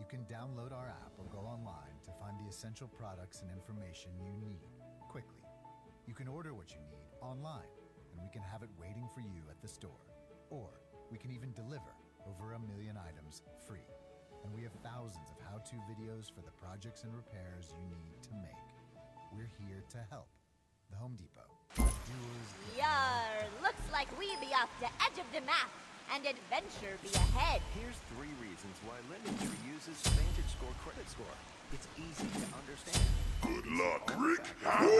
can download our app or go online to find the essential products and information you need quickly. You can order what you need online, and we can have it waiting for you at the store. Or we can even deliver over 1 million items free. And we have thousands of how-to videos for the projects and repairs you need to make. We're here to help. The Home Depot. Yar, looks like we be off the edge of the map, and adventure be ahead. Here's 3 reasons why LendingTree uses Vantage Score credit score. It's easy to understand. Good luck, Rick.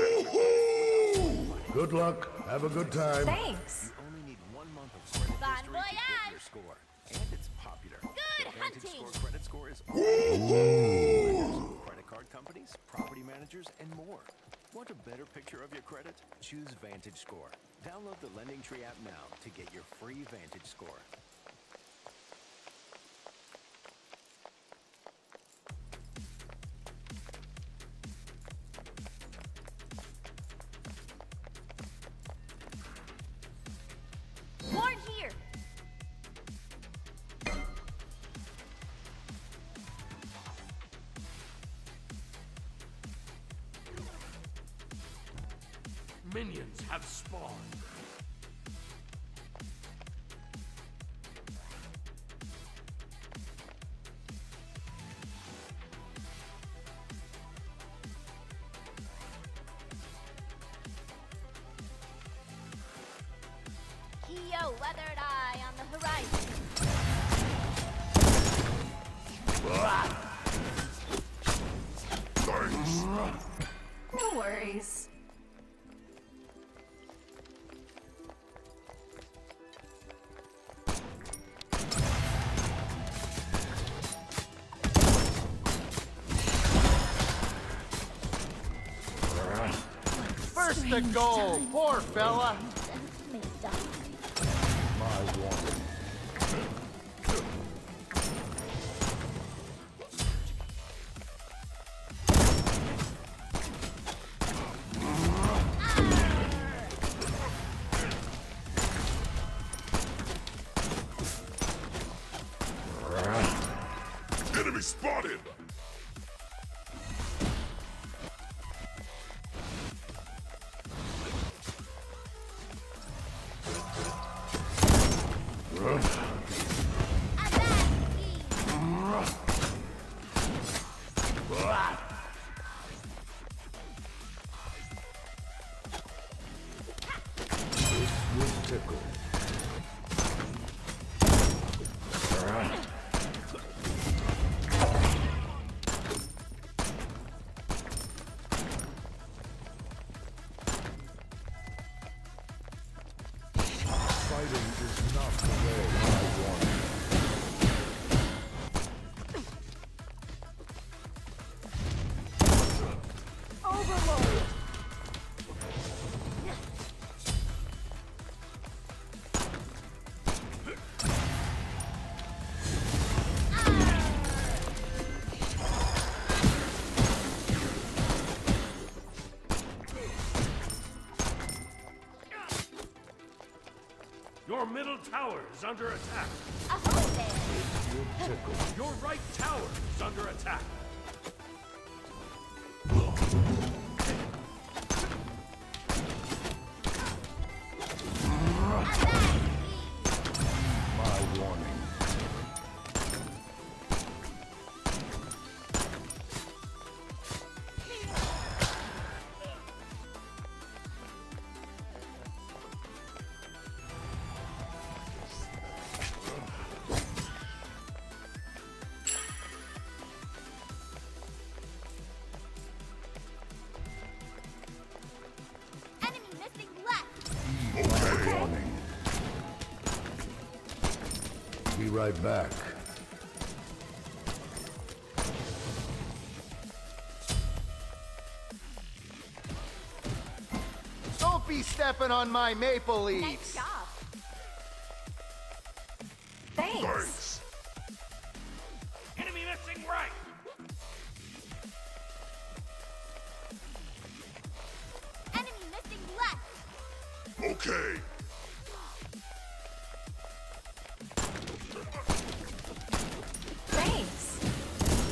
Good luck. Have a good time. Thanks. You only need 1 month of credit Bon history to get voyage. your score. And it's popular. Good the Vantage hunting. Score credit score is all credit card companies, property managers, and more. Want a better picture of your credit? Choose Vantage Score. Download the LendingTree app now to get your free Vantage Score. Warren here. Minions have spawned. Keo weathered eye on the horizon. Thanks. No worries. First the goal, poor fella. My warning. Enemy spotted. Tickle. Fighting is not the way I want it. Overload. Your middle tower is under attack. Aho there. Your right tower is under attack. My warning. Enemy missing left. My warning. Be right back. Don't be stepping on my maple Nice leaves. job. Thanks. Thanks. Enemy missing right. Enemy missing left. Okay. Thanks.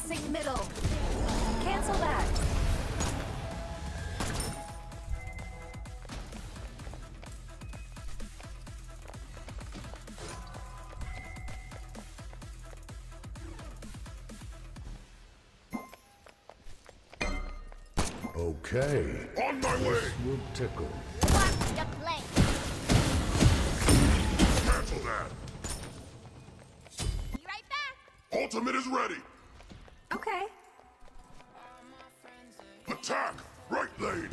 missing middle. Cancel that. Okay. On my way! This will tickle. Watch the flank. Cancel that! Be right back. Ultimate is ready! Okay. Attack! Right lane!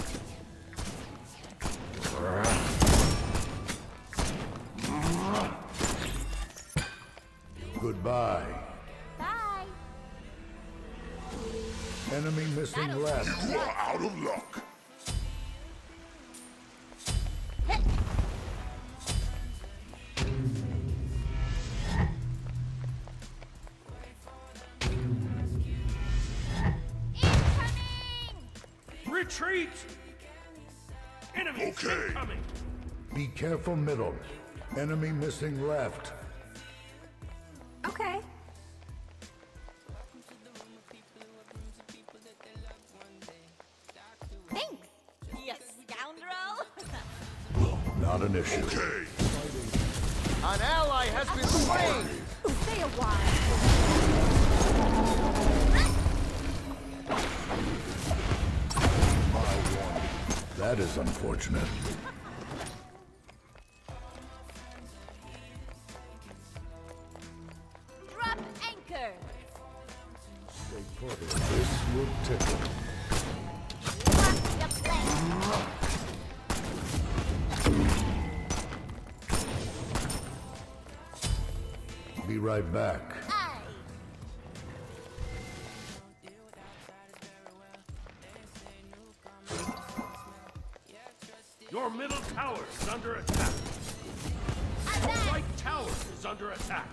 Goodbye. Bye. Enemy missing left. You are out of luck! Incoming! Retreat! Enemies Okay. incoming! Be careful middle. Enemy missing left. Okay. Thanks, you scoundrel. Not an issue. Okay! An ally has been slain! Stay a while. That is unfortunate. Drop anchor. Stay put. This will tickle. Watch the flank. Be right back. Aye. Your middle tower is under attack. Your right tower is under attack.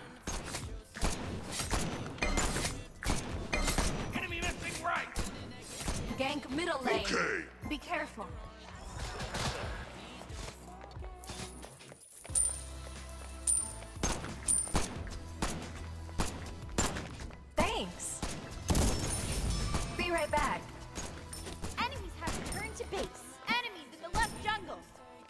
Enemy missing right! Gank middle lane. Okay! Be careful. Thanks. Be right back. Enemies have returned to base. Enemies in the left jungle.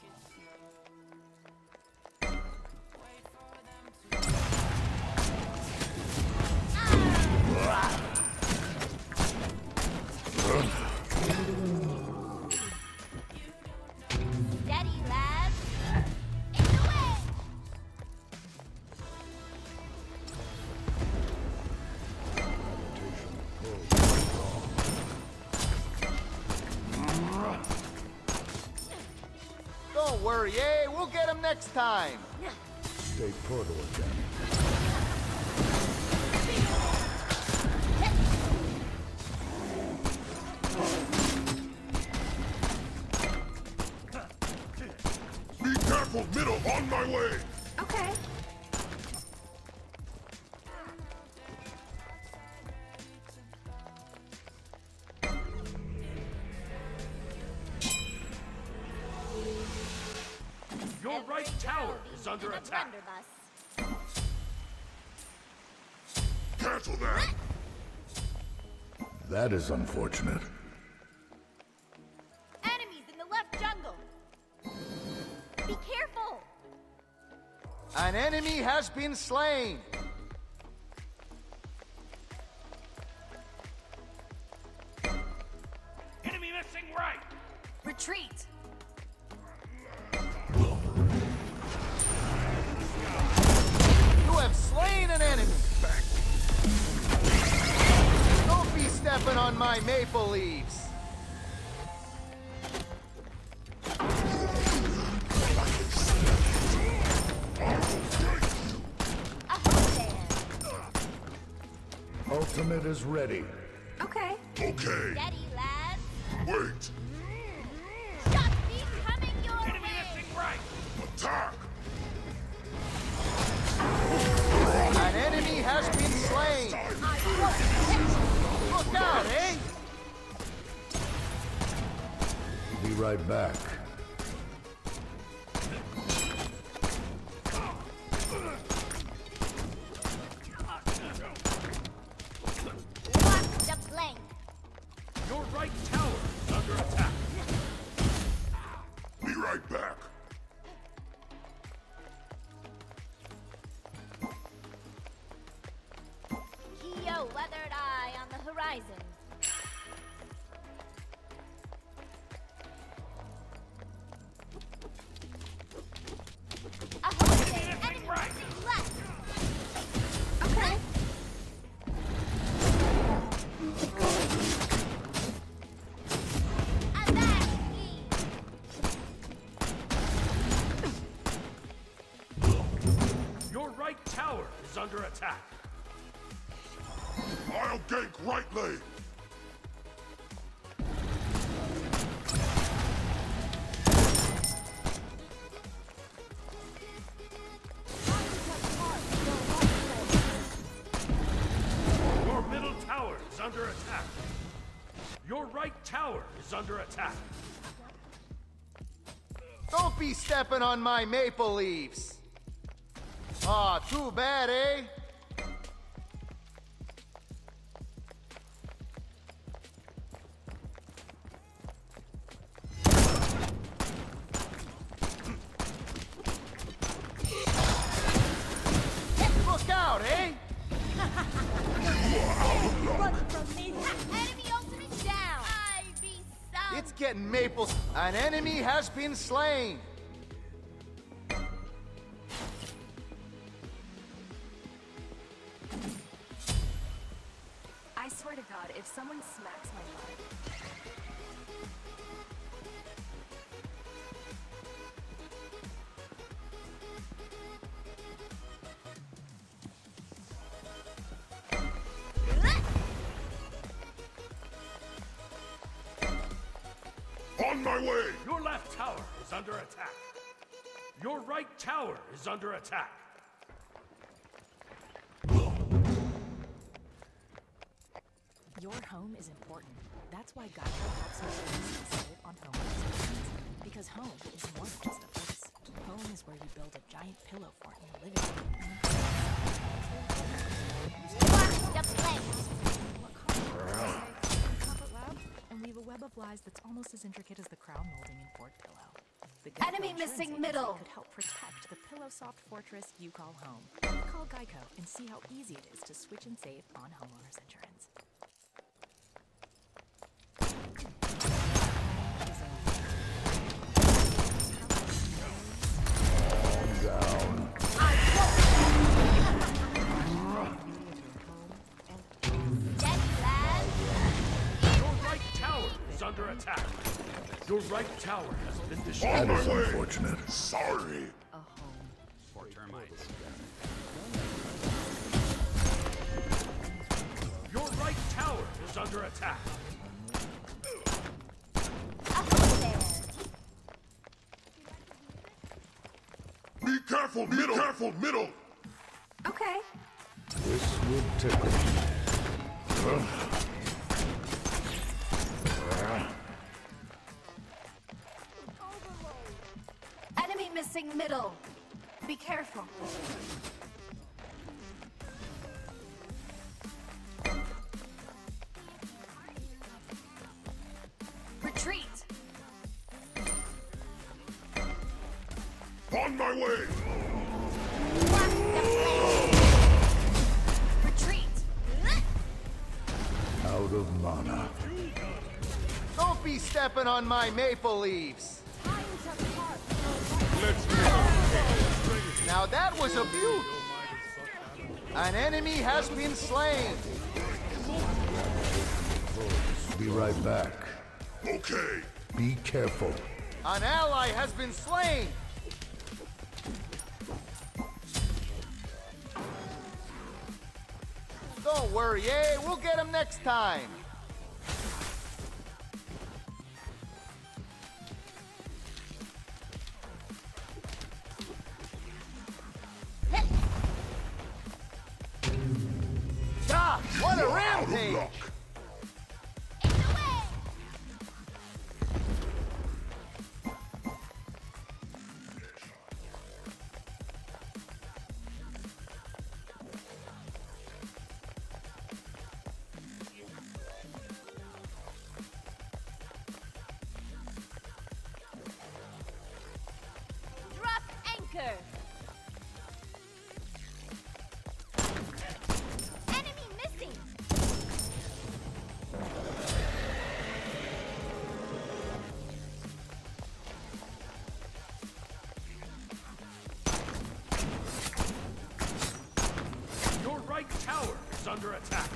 Steady, lads. In the way. Don't worry, eh? We'll get him next time. Stay put, organic. Be careful, middle, on my way! Okay. Your right tower is under The attack. blunderbuss. Cancel that! That is unfortunate. Enemies in the left jungle. Be careful. An enemy has been slain. Enemy missing right! Retreat. You have slain an enemy. Don't be stepping on my maple leaves. Aho there. Ultimate is ready. Okay. Okay! Steady, lads. Wait! Shots coming your Enemy way. missing right! Attack! An enemy has been slain. Look out, eh? Be right back. Watch right tower is under attack. Be right back. Kyo weathered eye on the horizon. A holiday enemy left. Okay. Avast Your right tower is under attack. I'll gank right leg. Your middle tower is under attack. Your right tower is under attack. Don't be stepping on my maple leaves. Aw, too bad, eh? Look out, eh? Run from me. Enemy ultimate down. I be some. It's getting maples. An enemy has been slain. I swear to God, if someone smacks my butt. On my way. Your left tower is under attack. Your right tower is under attack. Your home is important. That's why Geico helps you save on home insurance. Because home is more than just a place. Home is where you build a giant pillow fort in the living room. The place. And weave a web of lies that's almost as intricate as the crown molding in Fort Pillow. The Enemy Geico insurance missing agency middle. could help protect the pillow soft fortress you call home. Call Geico and see how easy it is to switch and save on homeowners insurance. Down. Dead lad. Your right tower is under attack. Your right tower has been On destroyed. my That is way. unfortunate. Sorry. For termites. Your right tower is under attack. A holiday. Be careful, middle. Be careful, middle. Okay. This will tickle. Enemy missing middle. Be careful. Retreat. On my way. Retreat. Out of mana. Don't be stepping on my maple leaves. Now that was a beaut. An enemy has been slain. Be right back. Okay. Be careful. An ally has been slain. Don't worry, eh? We'll get him next time. God, what a Out of rampage! luck. In the way. attack.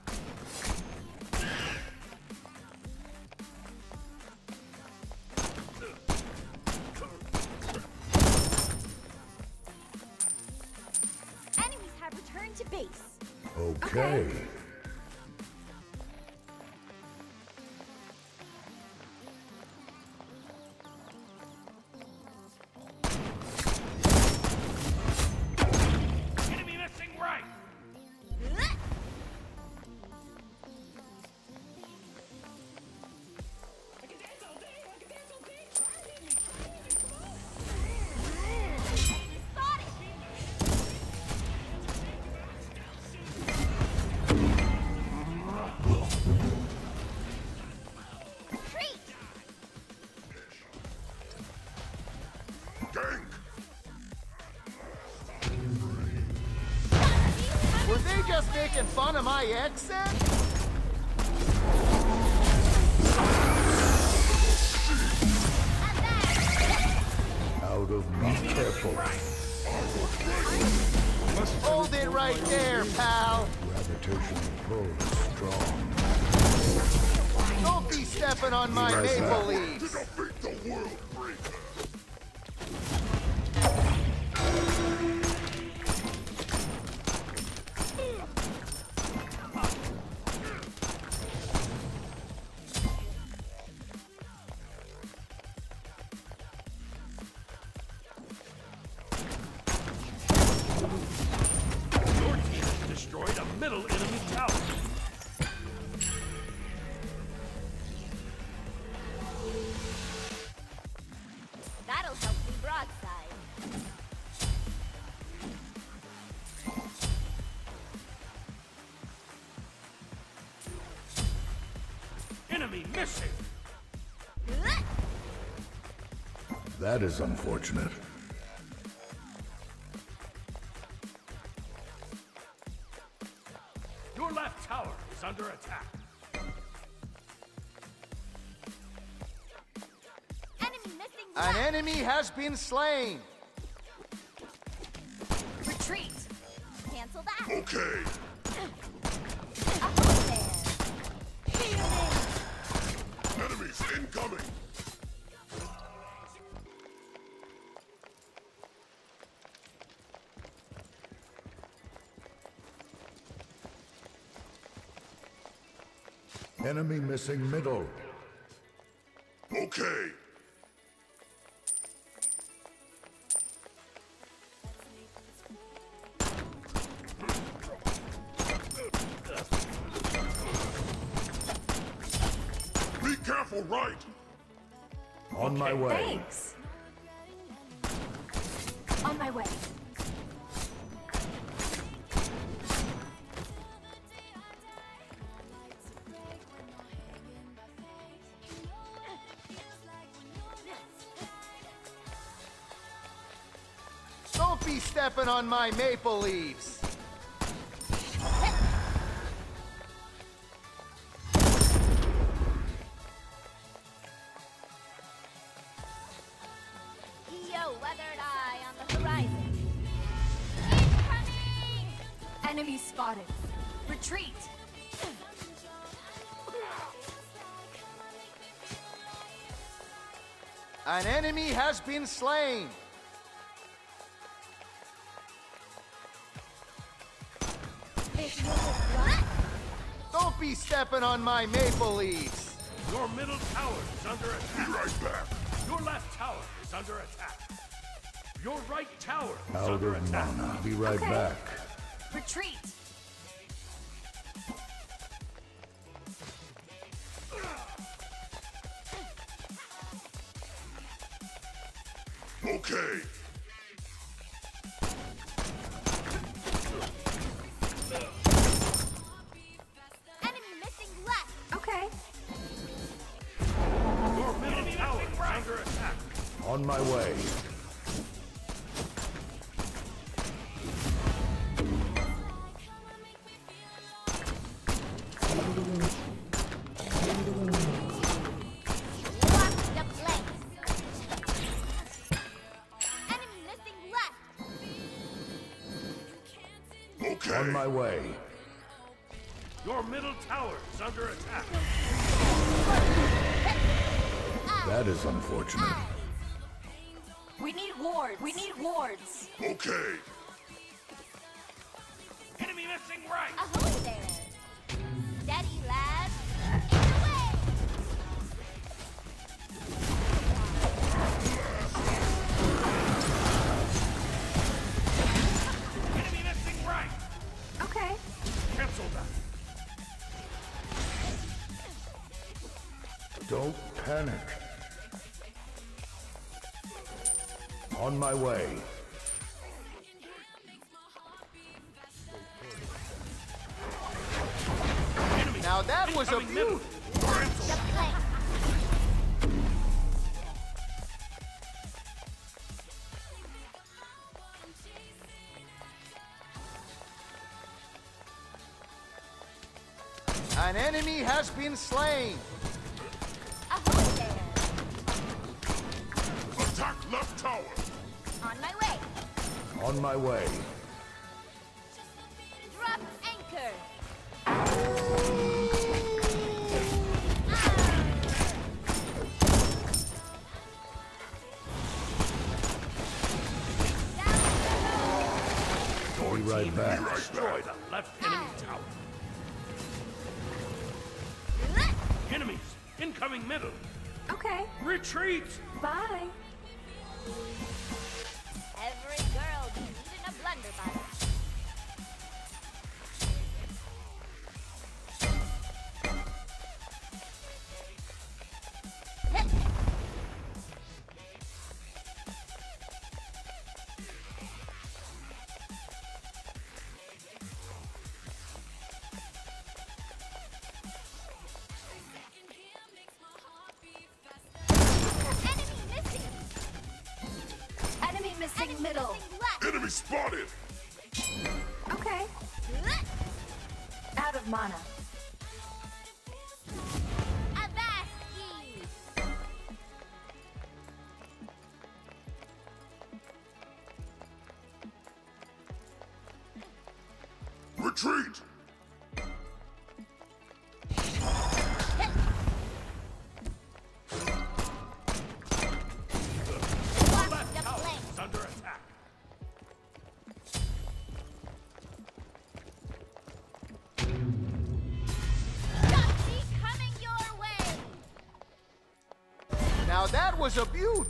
Enemies have returned to base. Okay. Enemy missing right. Gank! Were they just making fun of my accent? Out of my careful. Hold it right there, pal. Gravitational pull is strong. Don't be stepping on my Right maple back. leaves. Defeat the world breaker! Your team has destroyed a middle enemy tower. That'll help me broadside. Enemy missing. That is unfortunate. Your left tower is under attack. Enemy missing An left. enemy has been slain. Retreat. Cancel that. Okay! Hold there. Healing. Enemies incoming! Enemy missing middle. Okay! Be careful, right! On my way. Thanks. On my way. Don't be stepping on my maple leaves. Yo, weathered eye on the horizon. Incoming! Enemy spotted. Retreat. An enemy has been slain. This will what? Don't be stepping on my maple leaves. Your middle tower is under Be attack. right back! Your left tower is under attack. Your right tower is Out under of attack. mana. Be right Okay. back. Retreat. Okay! Enemy missing left. Okay. Your middle tower is under attack. On my way. Lock the place. Enemy missing left. Okay! On my way. Your middle tower is under attack. That is unfortunate. We need wards. We need wards. Okay. Enemy missing right. Ahoy there. Steady, lads. In the way. Enemy missing right. Okay. Cancel that. Don't panic. On my way. Enemy. Now that was a Incoming middle. beaut. The plank. An enemy has been slain. Ahoy there. Attack left tower. On my way. On my way. Drop anchor. Be right back. Destroy the left enemy tower. Enemies. Incoming middle. Okay. Retreat. Bye. Every girl needs even a blunderbuss. Enemy missing middle. Enemy spotted. Okay. Out of mana. Avast. Retreat. Left tower is under attack. Shotzi coming your way. Now that was a beaut.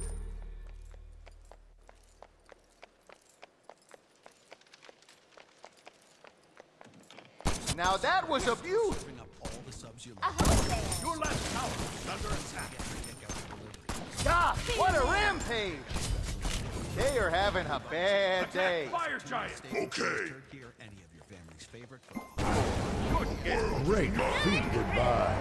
Now that was a beaut. Ahoy there. Your left tower is under attack. God, what a rampage. They are having a bad day. Fire giant. Okay. Great feat. Goodbye.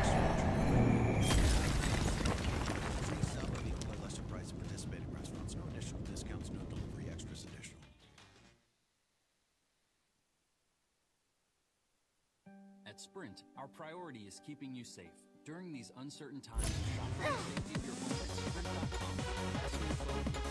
At Sprint, our priority is keeping you safe. During these uncertain times, shop for the safety of your home at sprint.com.